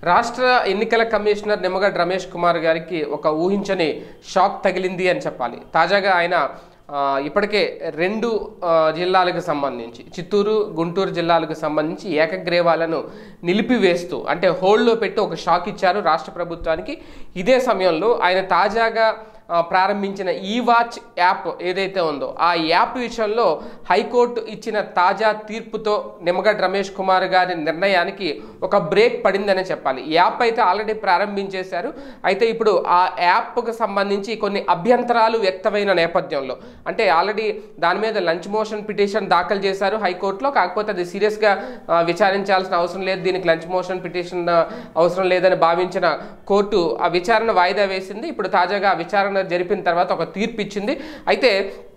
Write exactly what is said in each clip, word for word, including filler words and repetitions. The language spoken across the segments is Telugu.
రాష్ట్ర ఎన్నికల కమిషనర్ నిమ్మగడ్డ రమేష్ కుమార్ గారికి ఒక ఊహించని షాక్ తగిలింది అని చెప్పాలి. తాజాగా ఆయన ఇప్పటికే రెండు జిల్లాలకు సంబంధించి చిత్తూరు గుంటూరు జిల్లాలకు సంబంధించి ఏకగ్రీవాలను నిలిపివేస్తూ అంటే హోల్డ్లో పెట్టి ఒక షాక్ ఇచ్చారు రాష్ట్ర ప్రభుత్వానికి. ఇదే సమయంలో ఆయన తాజాగా ప్రారంభించిన ఈ వాచ్ యాప్ ఏదైతే ఉందో ఆ యాప్ విషయంలో హైకోర్టు ఇచ్చిన తాజా తీర్పుతో నిమ్మగడ్డ రమేష్ కుమార్ గారి నిర్ణయానికి ఒక బ్రేక్ పడిందనే చెప్పాలి. యాప్ అయితే ఆల్రెడీ ప్రారంభించేశారు. అయితే ఇప్పుడు ఆ యాప్కు సంబంధించి కొన్ని అభ్యంతరాలు వ్యక్తమైన నేపథ్యంలో అంటే ఆల్రెడీ దాని మీద లంచ్ మోషన్ పిటిషన్ దాఖలు చేశారు హైకోర్టులో. కాకపోతే అది సీరియస్గా విచారించాల్సిన అవసరం లేదు, దీనికి లంచ్ మోషన్ పిటిషన్ అవసరం లేదని భావించిన కోర్టు ఆ విచారణ వాయిదా వేసింది. ఇప్పుడు తాజాగా ఆ విచారణ జరిపిన తర్వాత ఒక తీర్పు ఇచ్చింది. అయితే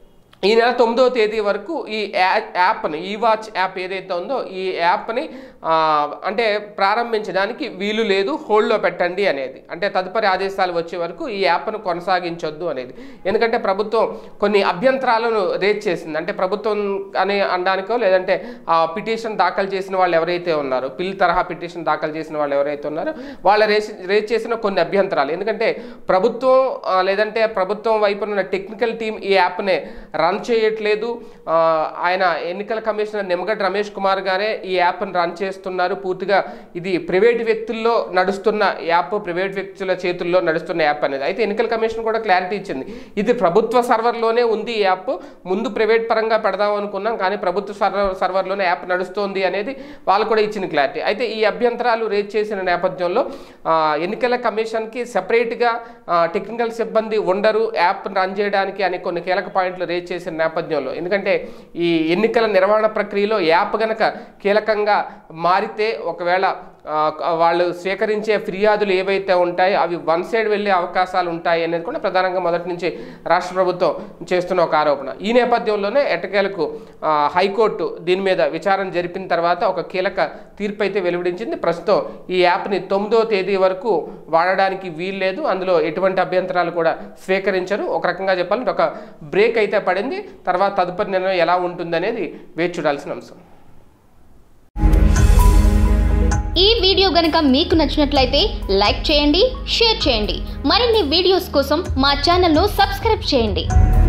ఈ నెల తొమ్మిదవ తేదీ వరకు ఈ యాప్ని ఈ వాచ్ యాప్ ఏదైతే ఉందో ఈ యాప్ని అంటే ప్రారంభించడానికి వీలు లేదు, హోల్డ్లో పెట్టండి అనేది. అంటే తదుపరి ఆదేశాలు వచ్చే వరకు ఈ యాప్ను కొనసాగించొద్దు అనేది. ఎందుకంటే ప్రభుత్వం కొన్ని అభ్యంతరాలను రేజ్ చేసింది. అంటే ప్రభుత్వం అని అనడానికో లేదంటే ఆ పిటిషన్ దాఖలు చేసిన వాళ్ళు ఎవరైతే ఉన్నారో పిల్ తరహా పిటిషన్ దాఖలు చేసిన వాళ్ళు ఎవరైతే ఉన్నారో వాళ్ళ రేజ్ రేజ్ చేసిన కొన్ని అభ్యంతరాలు. ఎందుకంటే ప్రభుత్వం లేదంటే ప్రభుత్వం వైపున ఉన్న టెక్నికల్ టీం ఈ యాప్నే రన్ చేయట్లేదు. ఆయన ఎన్నికల కమిషనర్ నిమ్మగడ్డ రమేష్ కుమార్ గారే ఈ యాప్ను రన్ చేస్తున్నారు. పూర్తిగా ఇది ప్రైవేట్ వ్యక్తుల్లో నడుస్తున్న యాప్, ప్రైవేట్ వ్యక్తుల చేతుల్లో నడుస్తున్న యాప్ అనేది. అయితే ఎన్నికల కమిషన్ కూడా క్లారిటీ ఇచ్చింది, ఇది ప్రభుత్వ సర్వర్లోనే ఉంది ఈ యాప్, ముందు ప్రైవేట్ పరంగా పెడదాం అనుకున్నాం కానీ ప్రభుత్వ సర్వర్ సర్వర్లోనే యాప్ నడుస్తోంది అనేది వాళ్ళు కూడా ఇచ్చిన క్లారిటీ. అయితే ఈ అభ్యంతరాలు రేజ్ చేసిన నేపథ్యంలో ఎన్నికల కమిషన్కి సెపరేట్గా టెక్నికల్ సిబ్బంది ఉండరు యాప్ రన్ చేయడానికి అనే కొన్ని కీలక పాయింట్లు రేజ్ చేసిన నేపథ్యంలో ఎందుకంటే ఈ ఎన్నికల నిర్వహణ ప్రక్రియలో యాప్ గనక కీలకంగా మారితే ఒకవేళ వాళ్ళు స్వీకరించే ఫిర్యాదులు ఏవైతే ఉంటాయో అవి వన్ సైడ్ వెళ్ళే అవకాశాలు ఉంటాయి అనేది కూడా ప్రధానంగా మొదటి నుంచి రాష్ట్ర ప్రభుత్వం చేస్తున్న ఒక ఆరోపణ. ఈ నేపథ్యంలోనే ఎట్టకేలకు హైకోర్టు దీని మీద విచారణ జరిపిన తర్వాత ఒక కీలక తీర్పు అయితే వెలువడించింది. ప్రస్తుతం ఈ యాప్ని తొమ్మిదో తేదీ వరకు వాడడానికి వీల్లేదు, అందులో ఎటువంటి అభ్యంతరాలు కూడా స్వీకరించరు. ఒక రకంగా చెప్పాలంటే ఒక బ్రేక్ అయితే పడింది. తర్వాత తదుపరి నిర్ణయం ఎలా ఉంటుందనేది వేచి చూడాల్సిన అంశం. ఈ వీడియో గనుక మీకు నచ్చినట్లయితే లైక్ చేయండి, షేర్ చేయండి. మరిన్ని వీడియోస్ కోసం మా ఛానల్ను సబ్స్క్రైబ్ చేయండి.